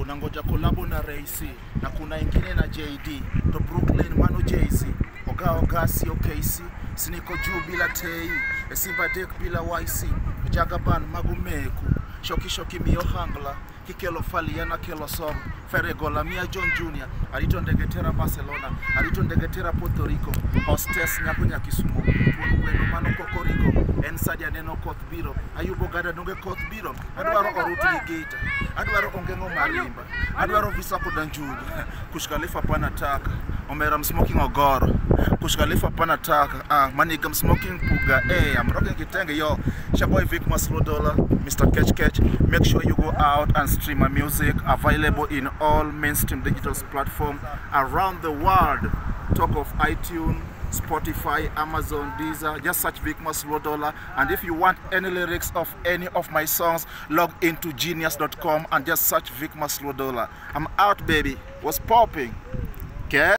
unangoja kolabo na Raisi na kuna ingine na JD to Brooklyn Mano Jay-Z Oga sio KC siniko juu bila tei Simba Dek bila YC Jagaban Magumeku Shoki Mio Hangla Kikelo Faliana Kelo Som Ferregola Mia John Jr. Alito ndegetera Barcelona Alito ndegetera Puerto Rico Hostess Nyakunya Kisumu Wenu Mano Kokoriko Ensadia Neno Kothbiro Ayubo Gada Nunge Kothbiro Adwaro Orutu Ligita Adwaro Ongengo Marimba Adwaro Visa Kudanjuli Kushkalifa Panataka Omeram Smoking Ogoro Kushkalifa Panataka Manigam Smoking Puga I'm rocking Kitenge yo Shaboy Vic Maslodola Mr. Catch make sure you go out and stream my music available in all mainstream digital platforms around the world. Talk of iTunes, Spotify, Amazon, Deezer, just search Vic Maslodola. And if you want any lyrics of any of my songs, log into genius.com and just search Vic Maslodola. I'm out, baby. What's popping? Okay.